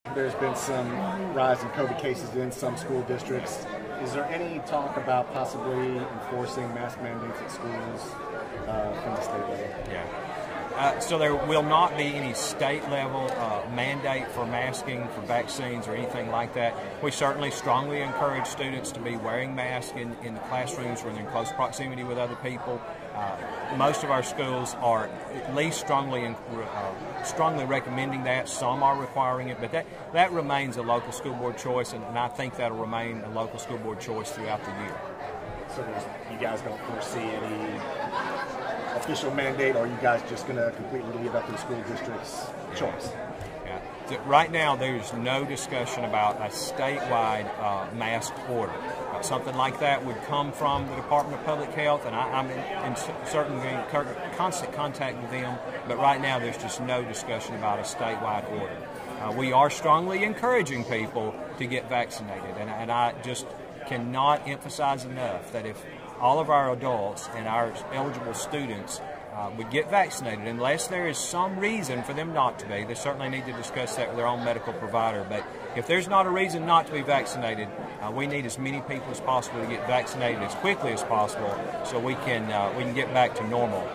There's been some rise in COVID cases in some school districts. Is there any talk about possibly enforcing mask mandates at schools from the state level? Yeah. So there will not be any state level mandate for masking, for vaccines, or anything like that. We certainly strongly encourage students to be wearing masks in the classrooms when they're in close proximity with other people. Most of our schools are at least strongly recommending that. Some are requiring it, but that remains a local school board choice, and I think that'll remain a local school board choice throughout the year. So you guys don't foresee any official mandate, or are you guys just going to completely leave it up to the school district's choice? Yeah. Right now, there's no discussion about a statewide mask order. Something like that would come from the Department of Public Health, and I'm in constant contact with them, but right now there's just no discussion about a statewide order. We are strongly encouraging people to get vaccinated, and I just cannot emphasize enough that if all of our adults and our eligible students would get vaccinated, unless there is some reason for them not to be. They certainly need to discuss that with their own medical provider, but if there's not a reason not to be vaccinated, we need as many people as possible to get vaccinated as quickly as possible so we can get back to normal.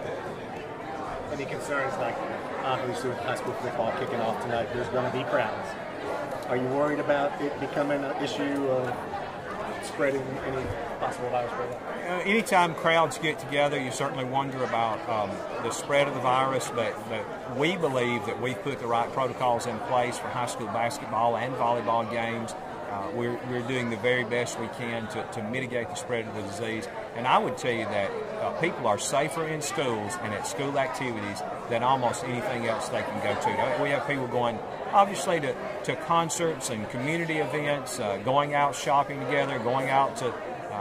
Any concerns, like obviously with high school football kicking off tonight, there's going to be crowds. Are you worried about it becoming an issue of spreading any possible virus spread? Anytime crowds get together, you certainly wonder about the spread of the virus, but we believe that we've put the right protocols in place for high school basketball and volleyball games. We're doing the very best we can to mitigate the spread of the disease. And I would tell you that people are safer in schools and at school activities than almost anything else they can go to. We have people going, obviously, to concerts and community events, going out shopping together, going out to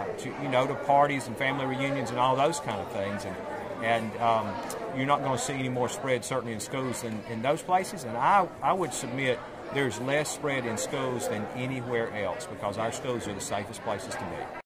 parties and family reunions and all those kind of things. And you're not going to see any more spread, certainly in schools, than in those places. And I would submit there's less spread in schools than anywhere else because our schools are the safest places to be.